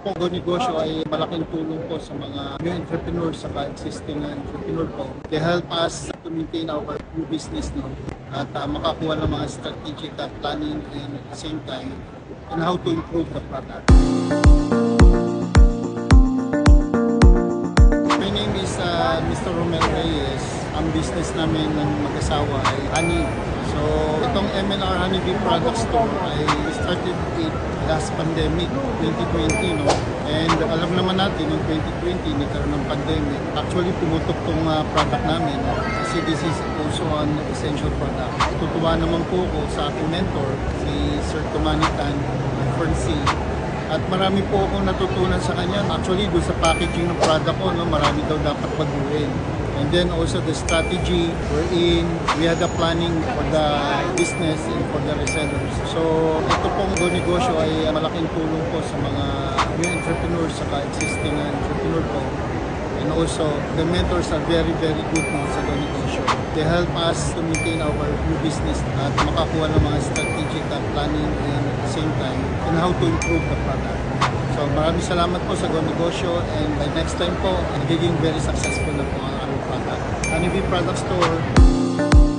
pong negosyo ay malaking tulong po sa mga new entrepreneurs sa existing entrepreneur po. They help us to maintain our new business at makakuha ng mga strategic planning and at the same time on how to improve the product. My name is Mr. Romel Reyes. Ang business namin ng mag-asawa ay honey. So, itong MNR Honeybee Product Store ay started it last pandemic, 2020, no? And alam naman natin, noong 2020, nagkaroon ng pandemic. Actually, pumutok tong product namin kasi this is also an essential product. Tutuwa naman po ko sa aking mentor, si Sir Tumanitan, Ferncy. At marami po akong natutunan sa kanya. Actually, doon sa packaging ng product ko, no, marami daw dapat baguhin. And then also the strategy wherein we had the planning for the business and for the resellers. So ito pong negosyo ay malaking tulong po sa mga new entrepreneurs sa existing entrepreneur po. And also the mentors are very good po sa negosyo. They help us to maintain our new business at makakuha ng mga strategic planning and at the same time on how to improve the product. So maraming salamat po sa Negosyo and by next time po, magiging very successful na po ang aming product. Honeybee Product Store.